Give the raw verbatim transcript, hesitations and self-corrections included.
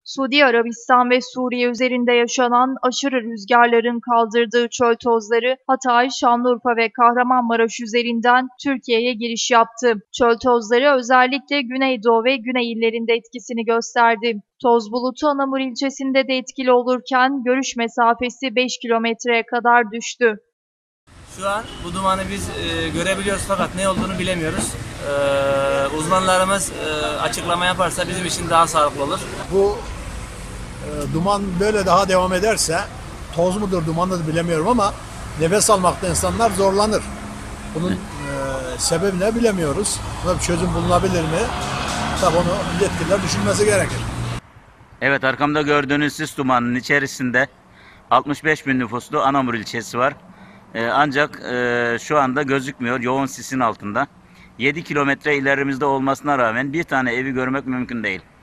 Suudi Arabistan ve Suriye üzerinde yaşanan aşırı rüzgarların kaldırdığı çöl tozları Hatay, Şanlıurfa ve Kahramanmaraş üzerinden Türkiye'ye giriş yaptı. Çöl tozları özellikle Güneydoğu ve Güney illerinde etkisini gösterdi. Toz bulutu Anamur ilçesinde de etkili olurken görüş mesafesi beş kilometreye kadar düştü. Şu an bu dumanı biz e, görebiliyoruz fakat ne olduğunu bilemiyoruz. E, uzmanlarımız e, açıklama yaparsa bizim için daha sağlıklı olur. Bu e, duman böyle daha devam ederse, toz mudur duman mıdır bilemiyorum ama nefes almakta insanlar zorlanır. Bunun e, sebebi ne bilemiyoruz. Buna bir çözüm bulunabilir mi? Tabii onu yetkililer düşünmesi gerekir. Evet, arkamda gördüğünüz sis dumanının içerisinde altmış beş bin nüfuslu Anamur ilçesi var. Ee, ancak e, şu anda gözükmüyor, yoğun sisin altında. yedi kilometre ilerimizde olmasına rağmen bir tane evi görmek mümkün değil.